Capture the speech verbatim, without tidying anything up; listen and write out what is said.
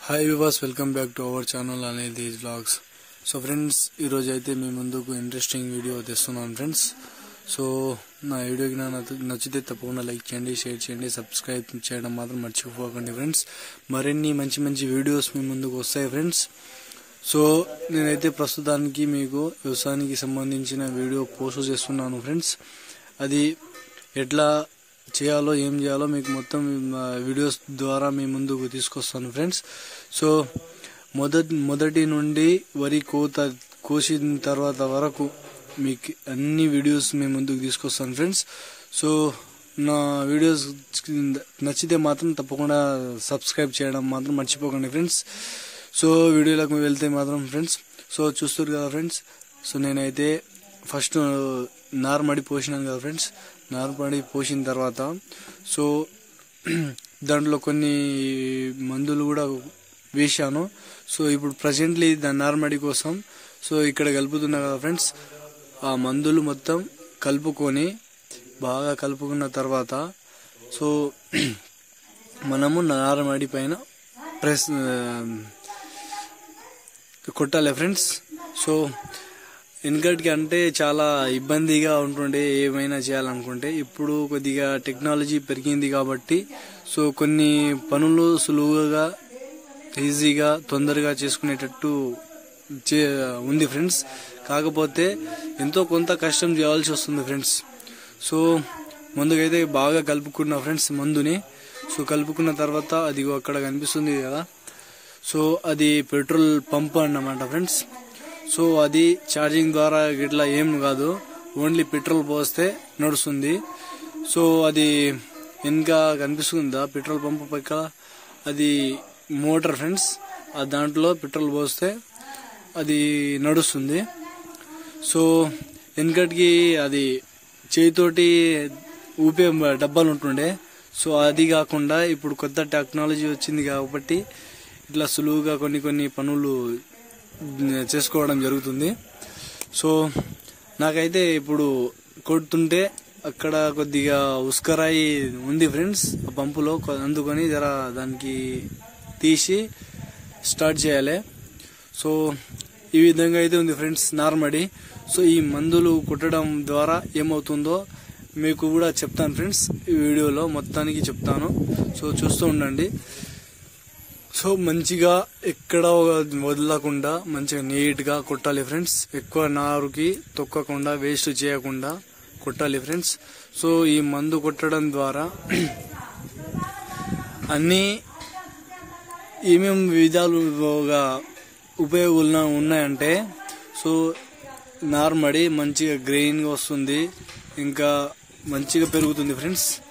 Hi viewers, welcome back to our channel అనేది vlogs. So friends, ఈరోజు అయితే మీ ముందుకు ఇంట్రెస్టింగ్ వీడియో తెస్తున్నాను ఫ్రెండ్స్. సో నా వీడియోకి నా నచ్చితే తప్పకుండా లైక్ చేయండి, షేర్ చేయండి, సబ్స్క్రైబ్ చేయడం మాత్రం మర్చిపోకండి ఫ్రెండ్స్. మరిన్ని మంచి మంచి వీడియోస్ మీ ముందుకు వస్తాయి ఫ్రెండ్స్. సో నేనైతే ప్రస్తుతానికి మీకు వ్యవసాయానికి సంబంధించిన వీడియో పోస్ట్ చేస్తున్నాను ఫ్రెండ్స్. అది ఎట్లా చేయాలో ఏం చేయాలో మీకు మొత్తం వీడియోస్ ద్వారా మీ ముందుకు తీసుకొస్తాను ఫ్రెండ్స్. సో మొదటి మొదటి నుండి వరి కోత కోసిన తర్వాత వరకు మీకు అన్ని వీడియోస్ మీ ముందుకు తీసుకొస్తాను ఫ్రెండ్స్. సో నా వీడియోస్ నచ్చితే మాత్రం తప్పకుండా సబ్స్క్రైబ్ చేయడం మాత్రం మర్చిపోకండి ఫ్రెండ్స్. సో వీడియోలోకి వెళ్తే మాత్రం ఫ్రెండ్స్, సో చూస్తారు కదా ఫ్రెండ్స్. సో నేనైతే ఫస్ట్ నార్మడి పోసినాను కదా ఫ్రెండ్స్. నార్మడి పోసిన తర్వాత సో దాంట్లో కొన్ని మందులు కూడా వేశాను. సో ఇప్పుడు ప్రజెంట్లీ దాని నార్మడి కోసం సో ఇక్కడ కలుపుతున్నా కదా ఫ్రెండ్స్. ఆ మందులు మొత్తం కలుపుకొని బాగా కలుపుకున్న తర్వాత సో మనము నార్మడి పైన ప్రెస్ కొట్టాలి ఫ్రెండ్స్. సో వెనకటికి అంటే చాలా ఇబ్బందిగా ఉంటుండే ఏమైనా చేయాలనుకుంటే. ఇప్పుడు కొద్దిగా టెక్నాలజీ పెరిగింది కాబట్టి సో కొన్ని పనులు సులువుగా ఈజీగా తొందరగా చేసుకునేటట్టు ఉంది ఫ్రెండ్స్. కాకపోతే ఎంతో కొంత కష్టం చేయాల్సి వస్తుంది ఫ్రెండ్స్. సో ముందుకైతే బాగా కలుపుకున్నా ఫ్రెండ్స్ మందుని. సో కలుపుకున్న తర్వాత అది అక్కడ కనిపిస్తుంది కదా, సో అది పెట్రోల్ పంప్ అన్నమాట ఫ్రెండ్స్. సో అది ఛార్జింగ్ ద్వారా ఇట్లా ఏం కాదు, ఓన్లీ పెట్రోల్ పోస్తే నడుస్తుంది. సో అది ఇంకా కనిపిస్తుందా పెట్రోల్ పంప్ పక్క, అది మోటార్ ఫ్రెండ్స్. ఆ దాంట్లో పెట్రోల్ పోస్తే అది నడుస్తుంది. సో వెనకటికి అది చేతితోటి ఊపే డబ్బాలు ఉంటుండే. సో అది కాకుండా ఇప్పుడు కొత్త టెక్నాలజీ వచ్చింది కాబట్టి ఇట్లా సులువుగా కొన్ని కొన్ని పనులు చేసుకోవడం జరుగుతుంది. సో నాకైతే ఇప్పుడు కొడుతుంటే అక్కడ కొద్దిగా ఉస్కరాయి ఉంది ఫ్రెండ్స్ ఆ పంపులో, అందుకొని జర దానికి తీసి స్టార్ట్ చేయాలి. సో ఈ విధంగా అయితే ఉంది ఫ్రెండ్స్ నార్మడి. సో ఈ మందులు కొట్టడం ద్వారా ఏమవుతుందో మీకు కూడా చెప్తాను ఫ్రెండ్స్, ఈ వీడియోలో మొత్తానికి చెప్తాను. సో చూస్తూ ఉండండి. సో మంచిగా ఎక్కడ వదలకుండా మంచిగా నీట్గా కొట్టాలి ఫ్రెండ్స్. ఎక్కువ నారుకి తొక్కకుండా వేస్ట్ చేయకుండా కొట్టాలి ఫ్రెండ్స్. సో ఈ మందు కొట్టడం ద్వారా అన్ని ఏమేమి విధాలుగా ఉపయోగాలు ఉన్నాయంటే సో నార్మడి మంచిగా గ్రెయిన్గా వస్తుంది, ఇంకా మంచిగా పెరుగుతుంది ఫ్రెండ్స్.